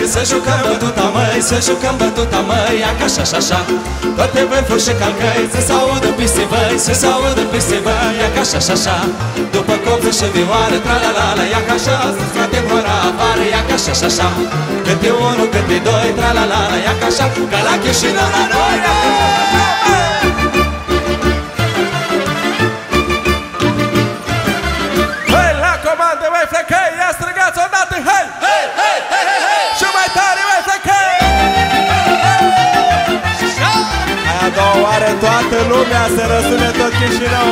Să jucăm bătuta măi, să jucăm bătuta măi, ia ca așa și așa. Toate vârfuri și calcăi, să se audă peste văi, să se audă peste văi, ia ca așa și așa. După copță și vioară, tra-la-la-la, ia ca așa, să scoate hora afară, ia ca așa și așa. Câte unul, câte doi, tra-la-la-la, ia ca așa, ca la Chișinău la noi, ia ca așa. Hei, la comandă, mai flăcăi, ia străgați odată, hei! Hei, hei, hei, hei, hei! Și mai tare, mai flăcăi! Aia două oare toată lumea să răsune tot Chișinău!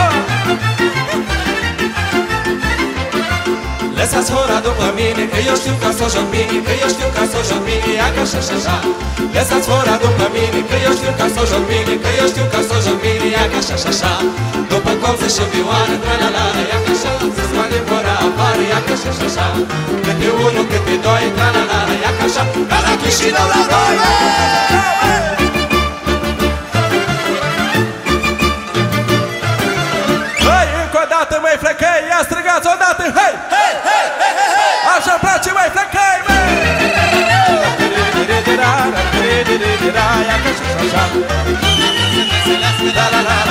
Lăsați hora după mine, că eu știu ca s-o joc bine, că eu știu ca s-o joc bine, ia ca așa și așa. Lăsați hora după mine, că eu știu ca s-o joc bine, că eu știu ca s-o joc bine, ia ca așa și așa. După copță și vioară, tra-la-la-la, ia ca așa, să scoate hora afară, ia ca așa și așa. Câte unul, câte doi, tra-la-la-la, ia ca așa, ca la Chișinău la noi! Hei, încă o dată, măi flăcăi, ia străgați odată, hei! Hei, hei, hei, hei, hei! Așa-mi place, măi flăcăi, măi! Ia ca așa și așa.